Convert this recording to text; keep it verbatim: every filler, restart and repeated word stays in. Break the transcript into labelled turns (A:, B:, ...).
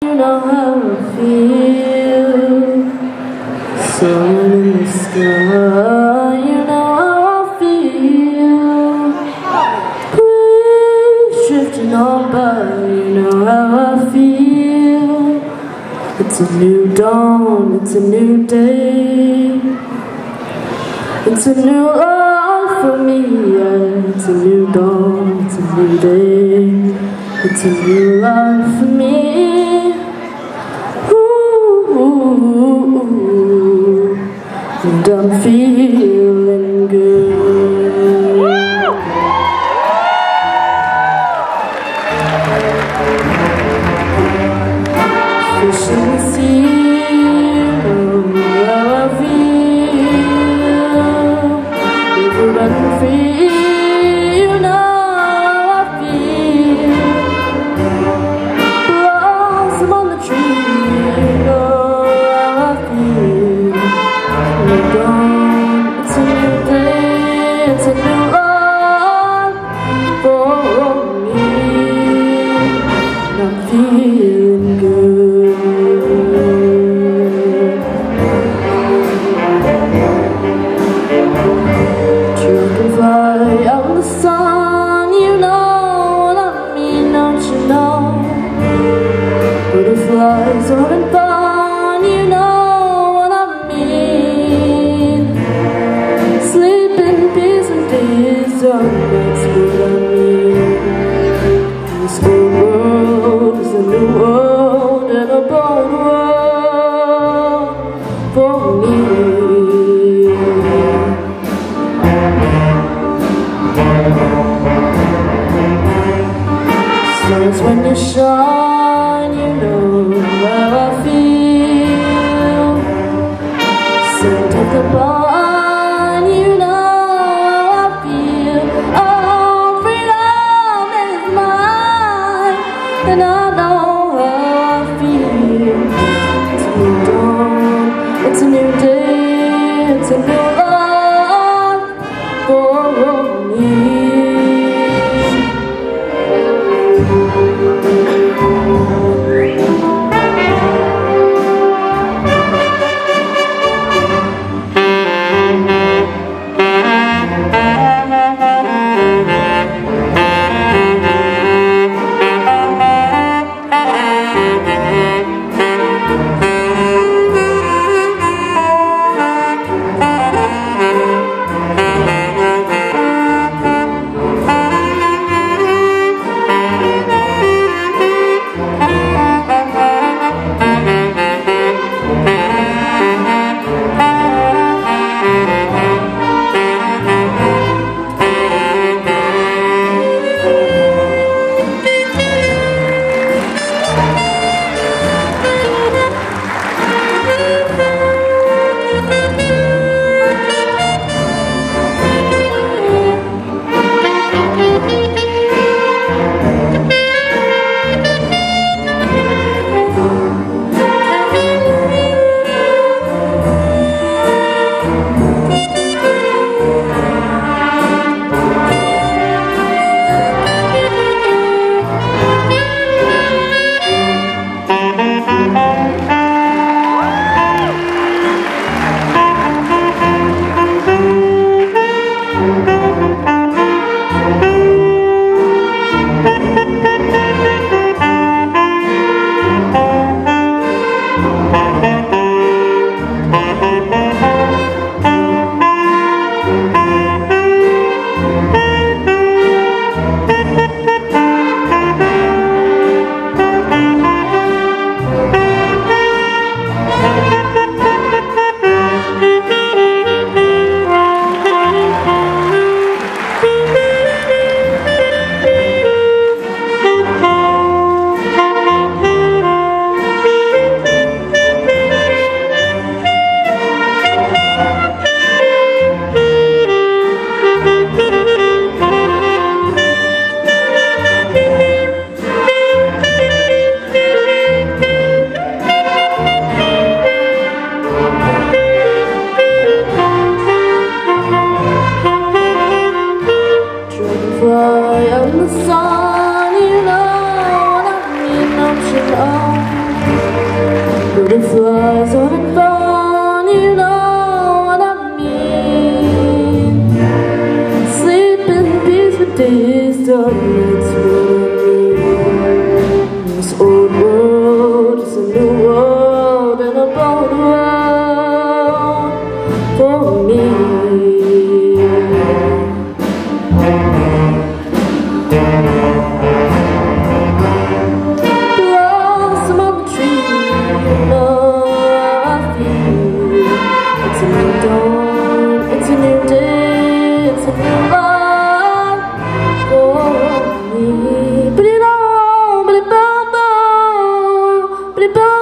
A: You know how I feel. Sun in the sky, you know how I feel. Breeze drifting on by, you know how I feel. It's a new dawn, it's a new day. It's a new life for me, yeah. It's a new dawn, it's a new day. It's a new life for me. Ooh, ooh, ooh. And I'm feeling good. Fish in the sea, oh, how I feel. River running free, you know how I feel. Blossom on the tree, you know how I feel. New dawn, it's a new day, it's a new life for me. And I'm feeling good. Dragonfly out in the sun, you know what I mean, don't you know? Butterflies are having fun, you know what I mean. Sleep in peace and peace, oh, that's what I mean. This old world is a new world and a bold world for me. Stars when you shine, you know how I feel. Scent of the pine, you know how I feel. Oh, freedom is mine, Butterflies on a thorn, you know what I mean. Sleep in peace with this dark nights, what I mean. This old world is a new world and a bold world for me. It's a new day, it's a new life for me. But it all, but it all, but it all.